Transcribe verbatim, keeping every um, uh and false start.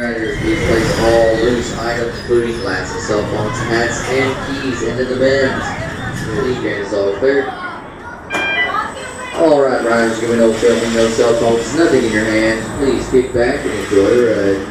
riders, please place all loose items, including glasses, cell phones, hats, and keys into the bins. Please gain is all clear. All right, riders, give me no filming, no cell phones, nothing in your hands. Please kick back and enjoy the ride.